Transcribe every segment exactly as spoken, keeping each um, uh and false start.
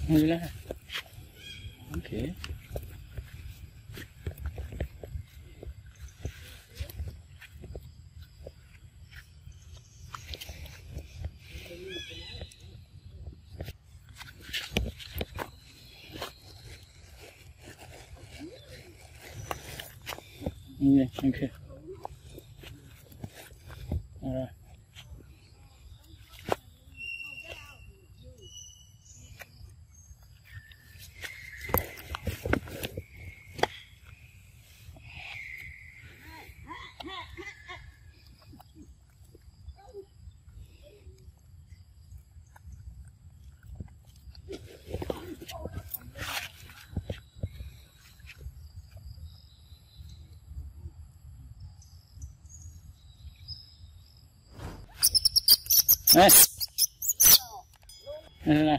Alhamdulillah. Okay. Yeah, okay. Alright. Này. Này này.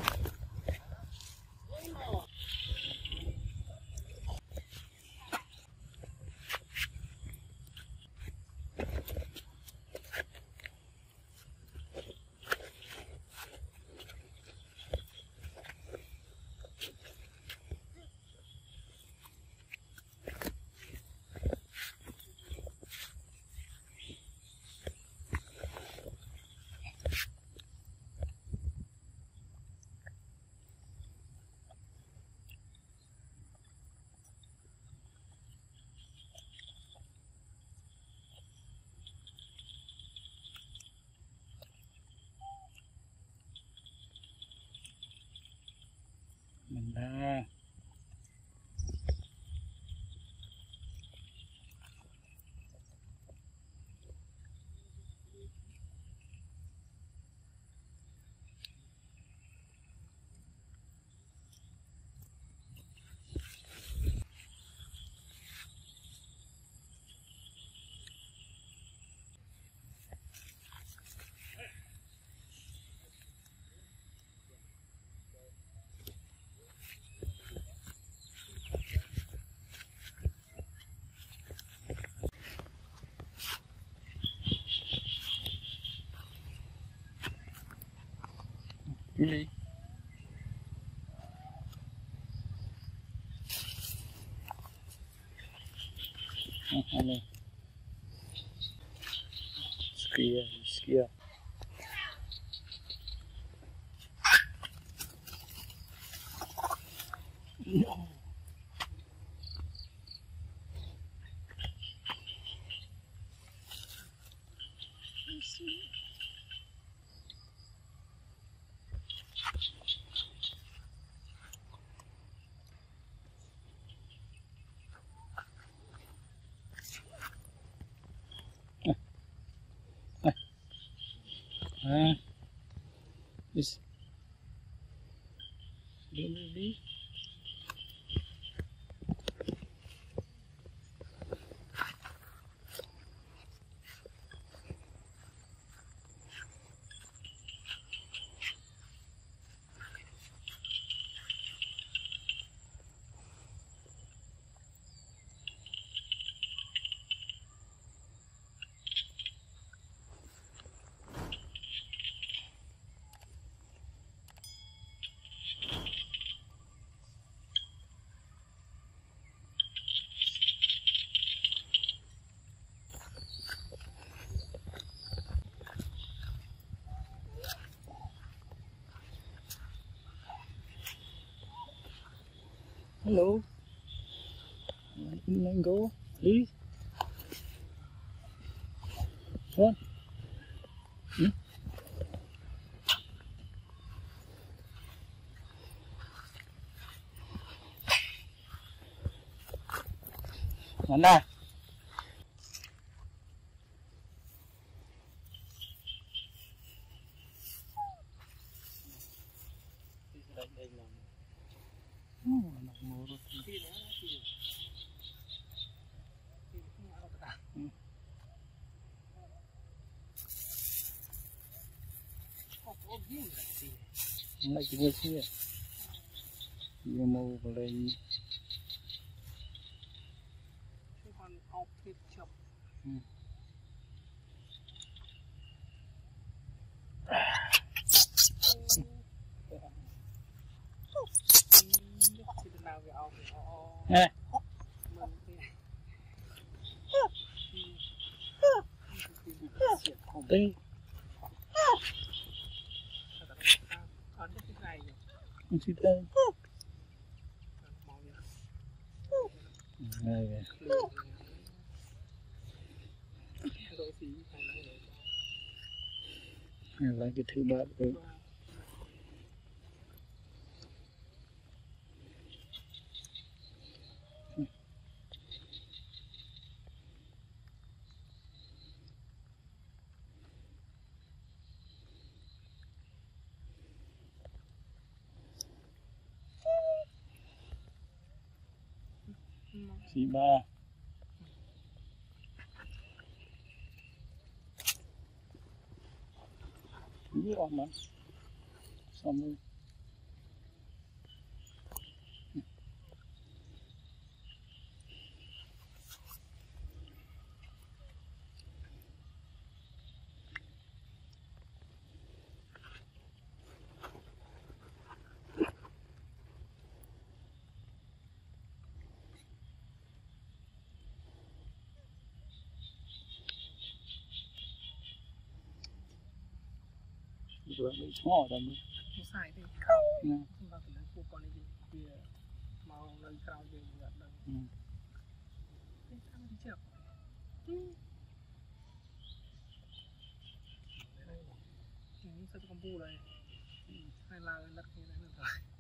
Mình đã đi. Ano? Skia, skia. No. Ah, this really hello. Mango, please. What? Hmm? Mana? Oh, anak murut. Lagi di sini. Dia mau beli. Hmm. nè tính không xí tên này là cái thứ ba rồi. Xí ba biết không mà xong rồi vừa mới ngỏ ra mới sai thì khâu nè và cái này phụ con này thì màu lên cao thì gạt lên cái thằng đi chèo ini satu kampung lah ya, hay là đất như thế này thôi.